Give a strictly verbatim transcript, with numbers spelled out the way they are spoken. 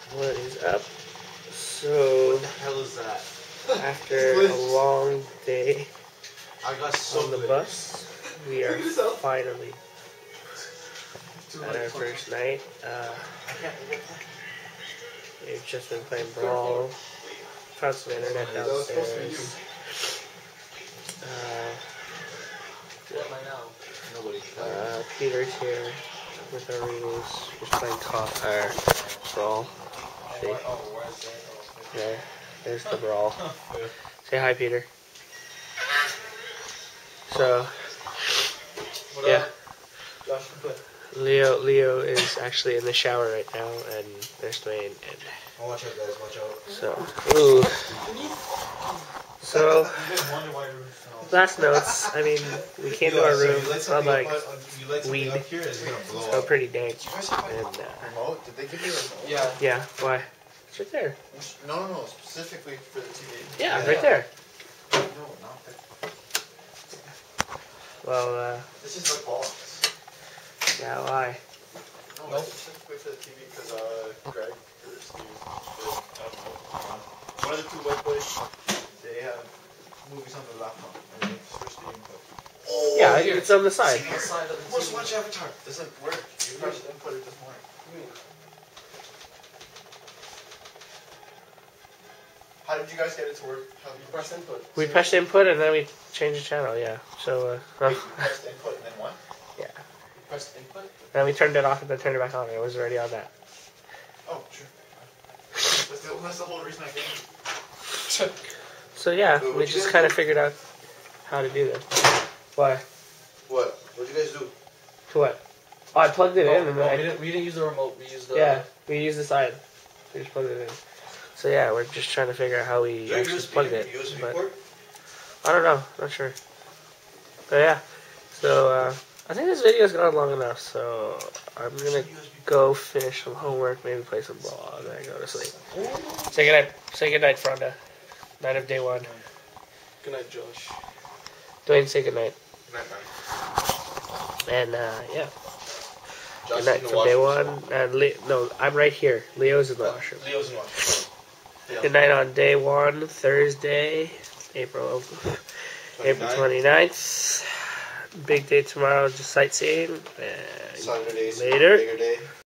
What is up? So, what the hell is that? After a long day I got so on the good. bus, we are finally at our first night. Uh, we've just been playing Brawl, found some internet downstairs. Uh, uh, Peter's here with our readers, just playing co- uh, Brawl. See? There, there's the Brawl. Say hi, Peter. So, yeah. Leo Leo is actually in the shower right now, and there's Dwayne. And watch out, guys! Watch out. So, ooh. So, last notes. I mean, we came to our room. It smelled like weed. It smelled pretty dank. And uh, remote? Did they give you a remote? Yeah. Yeah. Why? It's right there. No, no, no. Specifically for the T V. Yeah, right there. No, not that. Well, uh. This is the box. Yeah, why? No, nope. Specifically for the T V because uh, Greg or Steve, one of the two white boys, they have movies on the laptop and they switch the input. Oh, yeah, here. It's on the side. On the side of the T V. Let's watch Avatar. Doesn't work. You pressed input it this morning. How did you guys get it to work? How did you press input? We pressed input and then we changed the channel, yeah. So, uh... Wait, you pressed input and then what? Yeah. You pressed input? And we turned it off and then turned it back on. It was already on that. Oh, true. That's the, that's the whole reason I came. So, yeah, Wait, we just kind of figured out how to do this. Why? What? What'd you guys do? To what? Oh, I plugged it oh, in and then oh, I... We didn't, we didn't use the remote, we used the... Yeah, we used the side. We just plugged it in. So yeah, we're just trying to figure out how we Do actually U S B, plugged it. U S B But port? I don't know, not sure. But yeah, so uh, I think this video's gone long enough, so I'm gonna go finish some homework, maybe play some ball, and then go to sleep. Say goodnight, say goodnight, Fronda. Night of day one. Good night, Josh. Dwayne, say goodnight. Good night, man. And uh, yeah. Josh Good night in the from day washroom. one. And Le no, I'm right here. Leo's in the washroom. Leo's in the washroom. Yeah. Good night on day one, Thursday, April April twenty-ninth. Big day tomorrow, just sightseeing. And Saturday, later. bigger day.